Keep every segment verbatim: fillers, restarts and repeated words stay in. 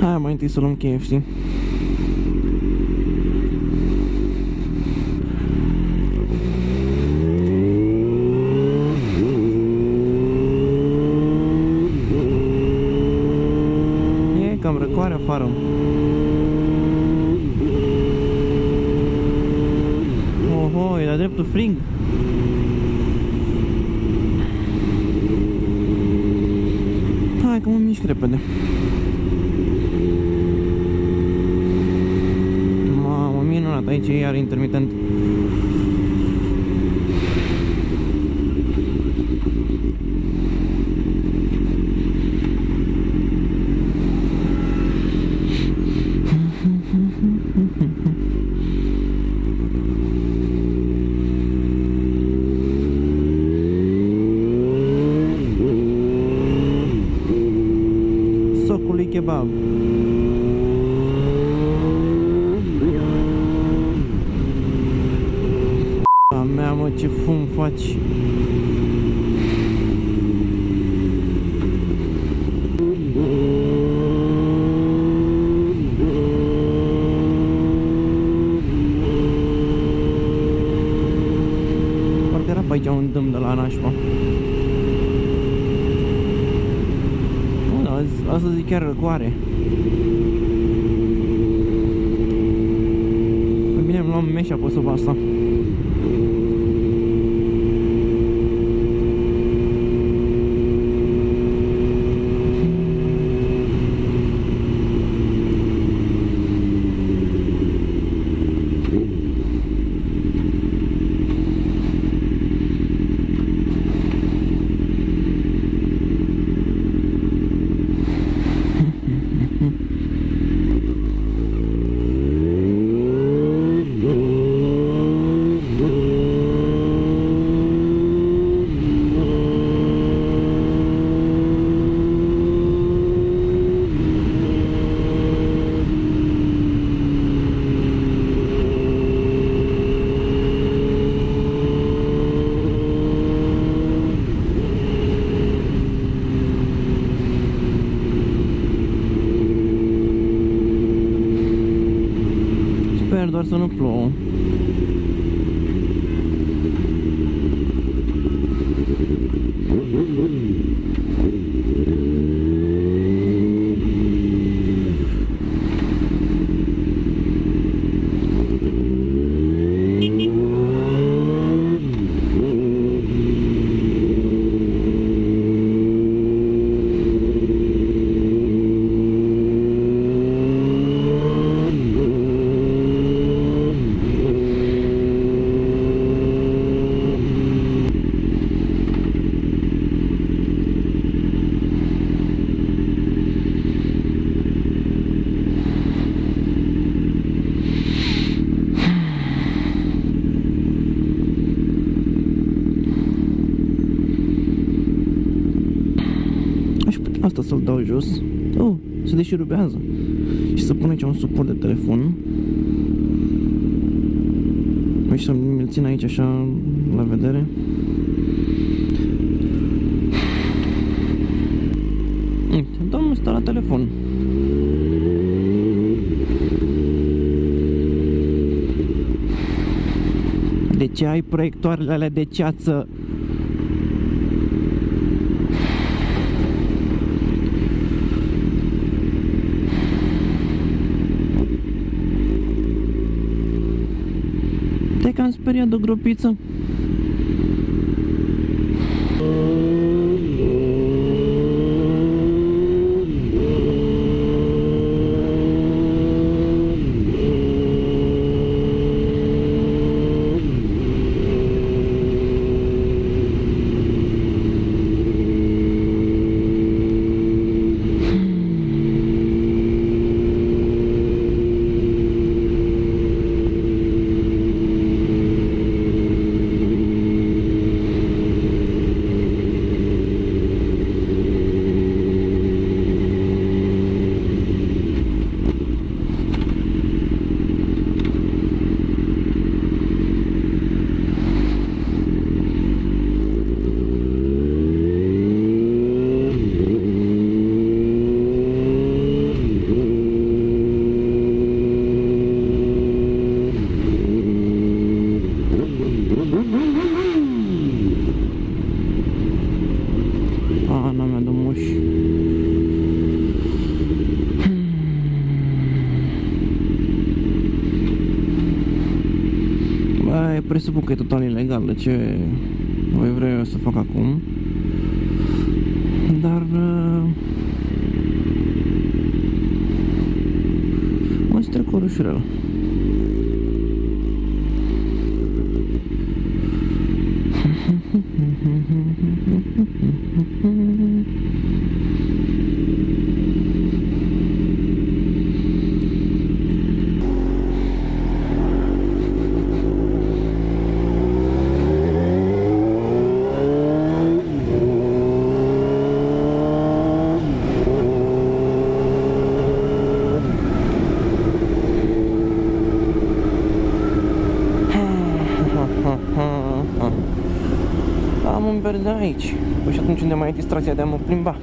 Hai mai întâi să luăm K F C. E cam răcoare afară. Oho, e la dreptul frig. Hai că mă mișc repede. Mamă, minunat, aici e iar intermitent. Socului kebab. A mea, mă, ce fum faci. Parcă era pe aici un dâm de la nașpa. Astăzi e chiar răcoare. Păi bine, îmi luam meșa pe sub asta. Sper doar să nu plouă. Asta să-l dau jos. Oh, se deșirubează. Și să pun aici un suport de telefon. Și să mi-l țin aici așa la vedere. Uite, domnul stă la telefon. De ce ai proiectoarele alea de ceață? Te că am speriat de o gropiță. presupun că e total ilegal, de ce voi vreau eu să fac acum. Dar mă strec ușurel. Am un ber de aici. Păi și atunci unde mai e distracția de a mă plimba?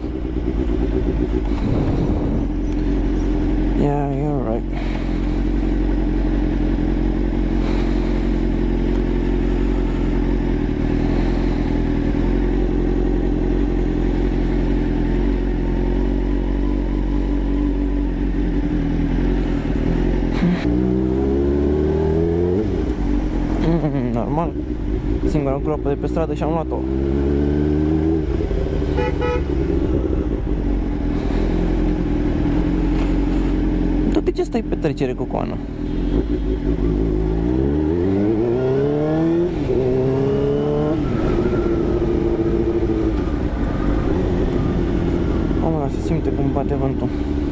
Yeah, you're right. Normal. Singura groapă de pe stradă și am luat-o. Tot de ce stai pe trecere cu coană? Omul se simte cum bate vântul.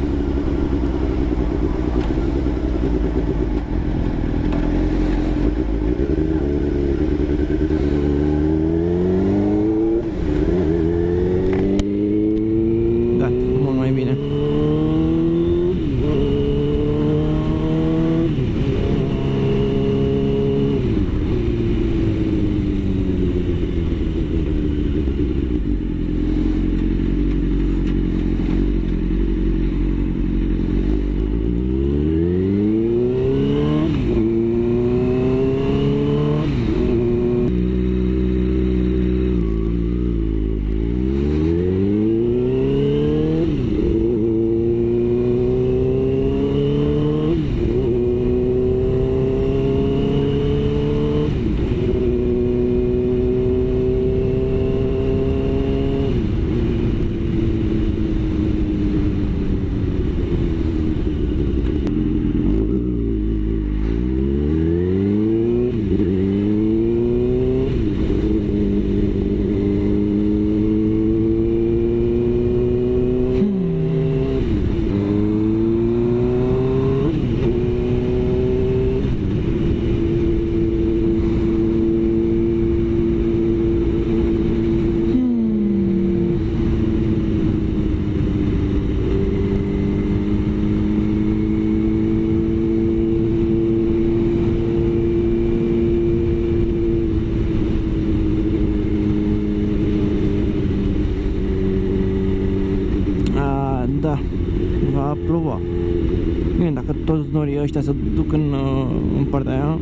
Da, va plouă. Bine, dacă toți norii ăștia se duc în, în partea aia,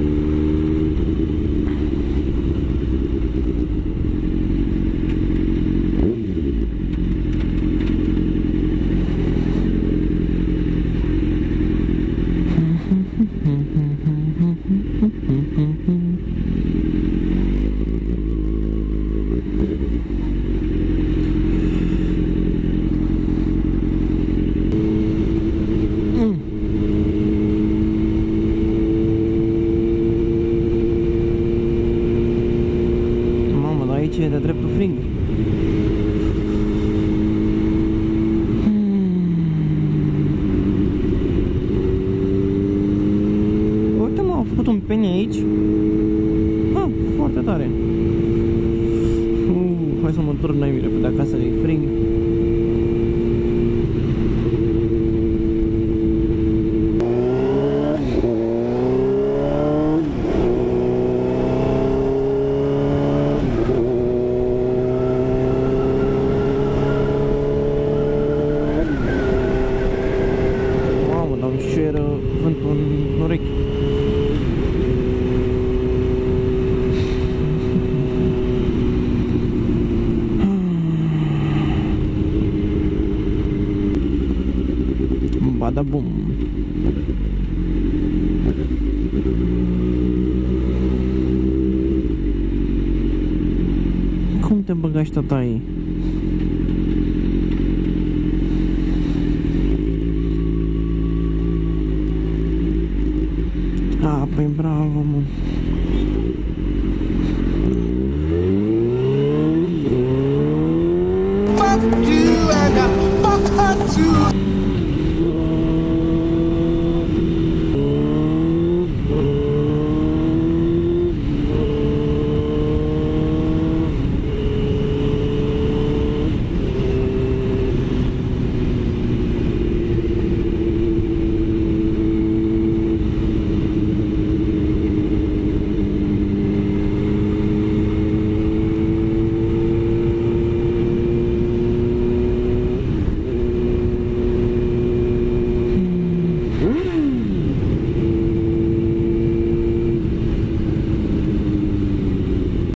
e de dreptul frig. Uite mă, au făcut un peni aici. Ah, foarte tare. Uh, hai să mă întorc mai repede acasă, e frig. Vântul în urechi. Bada bum. și tataie. Ah, păi bravo, mă.